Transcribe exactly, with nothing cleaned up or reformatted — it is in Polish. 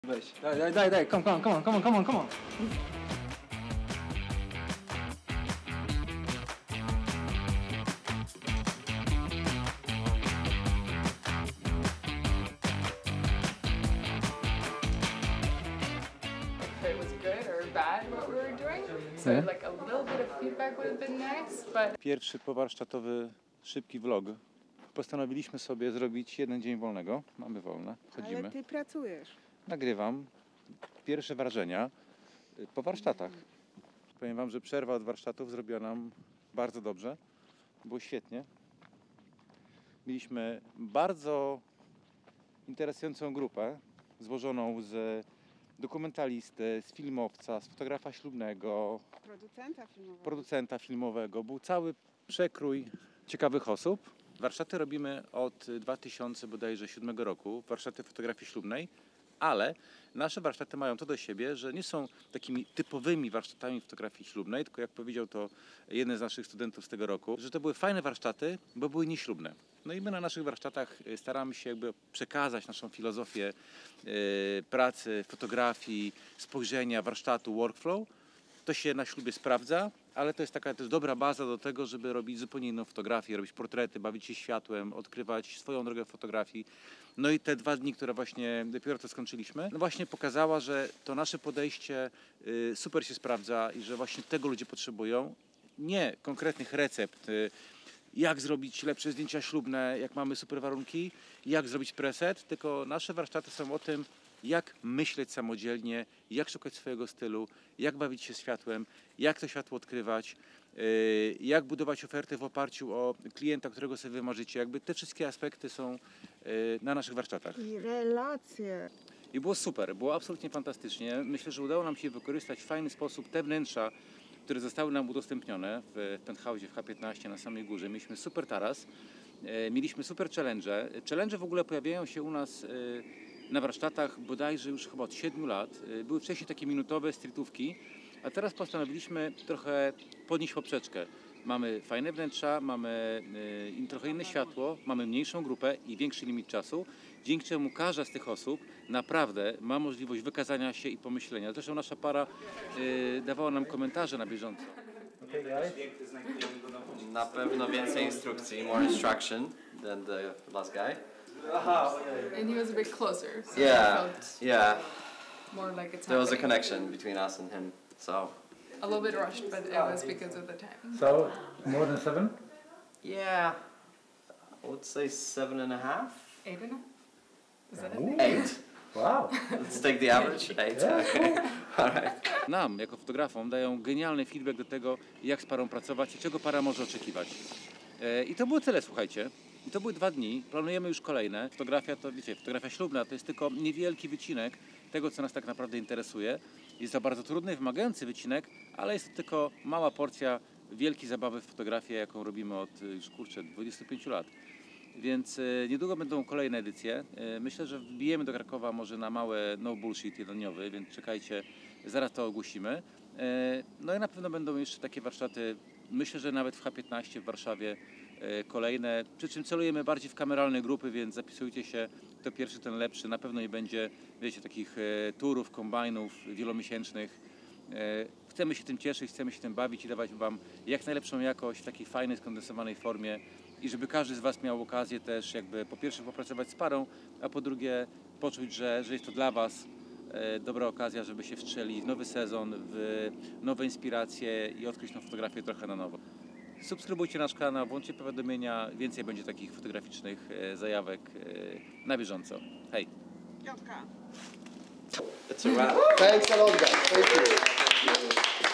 Weź, daj, daj, daj, daj, come, come, come on, come on, come on, come on. It was good or bad what we were doing. So Yeah. like a little bit of feedback would have been nice, but Pierwszy powarsztatowy, szybki vlog. Postanowiliśmy sobie zrobić jeden dzień wolnego. Mamy wolne, chodzimy. Ale ty pracujesz. Nagrywam pierwsze wrażenia po warsztatach. Powiem wam, że przerwa od warsztatów zrobiła nam bardzo dobrze. Było świetnie. Mieliśmy bardzo interesującą grupę złożoną z dokumentalisty, z filmowca, z fotografa ślubnego, Producenta filmowego. producenta filmowego. Był cały przekrój ciekawych osób. Warsztaty robimy od dwa tysiące siódmego roku, warsztaty fotografii ślubnej, ale nasze warsztaty mają to do siebie, że nie są takimi typowymi warsztatami fotografii ślubnej, tylko jak powiedział to jeden z naszych studentów z tego roku, że to były fajne warsztaty, bo były nieślubne. No i my na naszych warsztatach staramy się jakby przekazać naszą filozofię yy, pracy, fotografii, spojrzenia, warsztatu, workflow. To się na ślubie sprawdza, ale to jest taka też dobra baza do tego, żeby robić zupełnie inną fotografię, robić portrety, bawić się światłem, odkrywać swoją drogę fotografii. No i te dwa dni, które właśnie dopiero to skończyliśmy, no właśnie pokazała, że to nasze podejście y, super się sprawdza i że właśnie tego ludzie potrzebują. Nie konkretnych recept, y, jak zrobić lepsze zdjęcia ślubne, jak mamy super warunki, jak zrobić preset, tylko nasze warsztaty są o tym, jak myśleć samodzielnie, jak szukać swojego stylu, jak bawić się światłem, jak to światło odkrywać, yy, jak budować ofertę w oparciu o klienta, którego sobie wymarzycie. Jakby te wszystkie aspekty są yy, na naszych warsztatach. I relacje. I było super, było absolutnie fantastycznie. Myślę, że udało nam się wykorzystać w fajny sposób te wnętrza, które zostały nam udostępnione w penthouse'ie w H piętnaście na samej górze. Mieliśmy super taras, yy, mieliśmy super challenge. Challenge w ogóle pojawiają się u nas yy, na warsztatach bodajże już chyba od siedmiu lat. Były wcześniej takie minutowe streetówki, a teraz postanowiliśmy trochę podnieść poprzeczkę. Mamy fajne wnętrza, mamy y, trochę inne światło, mamy mniejszą grupę i większy limit czasu, dzięki czemu każda z tych osób naprawdę ma możliwość wykazania się i pomyślenia. Zresztą nasza para y, dawała nam komentarze na bieżąco. Na pewno więcej instrukcji, more instruction than the last guy. and he was a bit closer, so Yeah, I felt yeah. more like it's There was a happening. connection between us and him, so A little bit rushed, but it was because of the time. So, more than seven? yeah, I would say seven and a half, Eight and a Is that a thing? eight. Wow. Let's take the average, eight. Okay, all right. Nam, jako fotografom, dają genialny feedback do tego, jak z parą pracować i czego para może oczekiwać. E, I to było tyle, słuchajcie. I to były dwa dni. Planujemy już kolejne. Fotografia to, wiecie, fotografia ślubna to jest tylko niewielki wycinek tego, co nas tak naprawdę interesuje. Jest to bardzo trudny, wymagający wycinek, ale jest to tylko mała porcja wielkiej zabawy w fotografię, jaką robimy od już, kurczę, dwudziestu pięciu lat. Więc e, niedługo będą kolejne edycje. E, myślę, że wbijemy do Krakowa może na małe no bullshit jednodniowy, więc czekajcie, zaraz to ogłosimy. E, no i na pewno będą jeszcze takie warsztaty, myślę, że nawet w H piętnaście w Warszawie e, kolejne. Przy czym celujemy bardziej w kameralne grupy, więc zapisujcie się, kto pierwszy, ten lepszy. Na pewno nie będzie, wiecie, takich e, turów, kombajnów wielomiesięcznych. E, chcemy się tym cieszyć, chcemy się tym bawić i dawać wam jak najlepszą jakość w takiej fajnej, skondensowanej formie. I żeby każdy z was miał okazję też jakby po pierwsze popracować z parą, a po drugie poczuć, że, że jest to dla was e, dobra okazja, żeby się wstrzelić w nowy sezon, w nowe inspiracje i odkryć tą fotografię trochę na nowo. Subskrybujcie nasz kanał, włączcie powiadomienia, więcej będzie takich fotograficznych e, zajawek e, na bieżąco. Hej! Piątka. It's a wrap. Thanks a lot, guys. Thank you.